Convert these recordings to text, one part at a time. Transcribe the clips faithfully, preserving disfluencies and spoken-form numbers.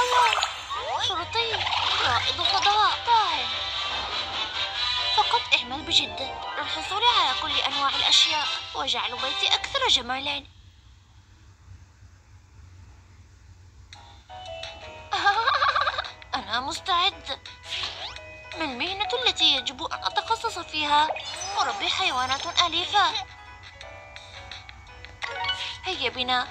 شرطي، رائد فضاء، طاهر. فقط اعمل بجد للحصول على كل أنواع الأشياء وجعل بيتي أكثر جمالا. أنا مستعد. ما المهنة التي يجب أن أتخصص فيها؟ مربي حيوانات أليفة. هيا بنا.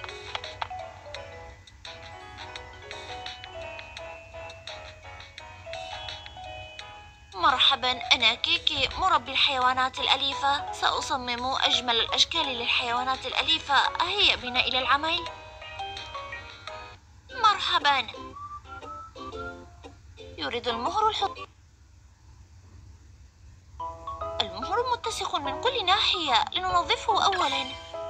مرحبا، أنا كيكي مربي الحيوانات الأليفة. سأصمم أجمل الأشكال للحيوانات الأليفة. هيا بنا إلى العمل. مرحبا. يريد المهر الحط. المهر متسخ من كل ناحية، لننظفه أولا.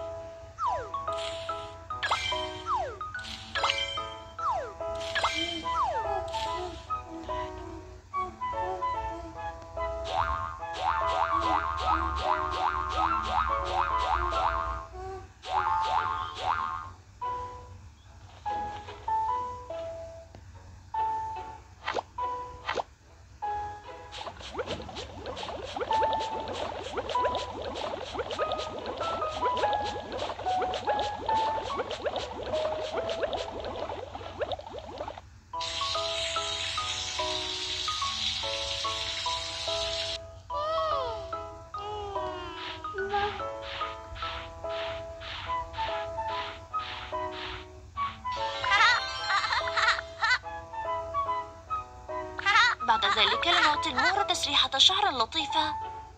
بعد ذلك لنعطي المهر تسريحة شعر لطيفة.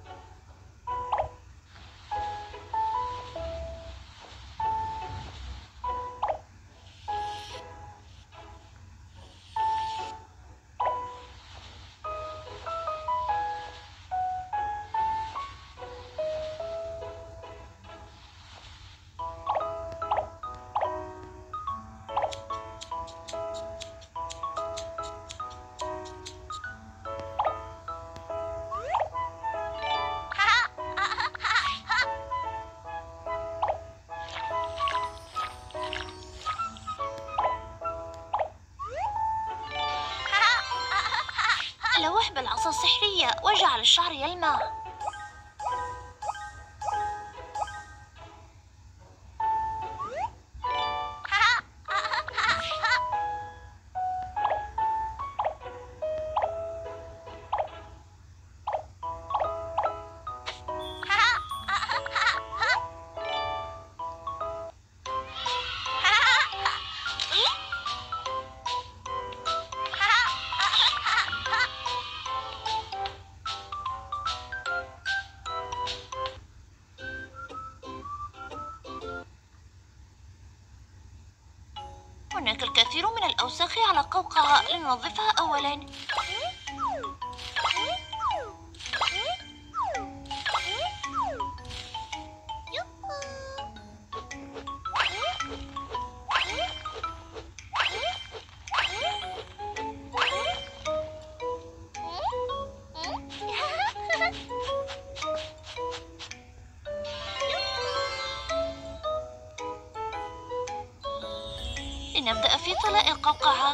لوح بالعصا السحرية وجعل الشعر يلمع. هناك الكثير من الأوساخ على قوقعة، لننظفها أولا. لنبدأ في طلاء القوقعة.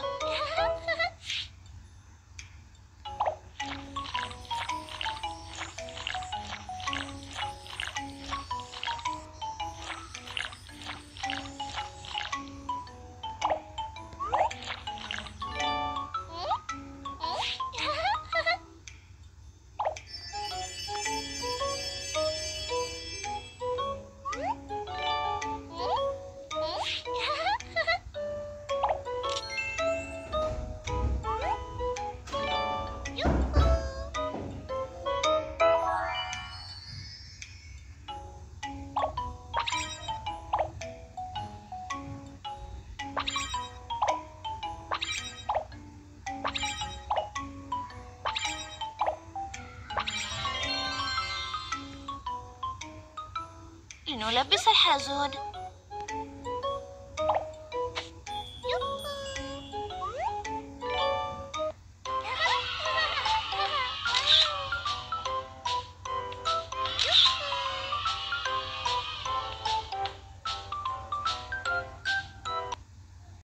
لنلبس الحازون.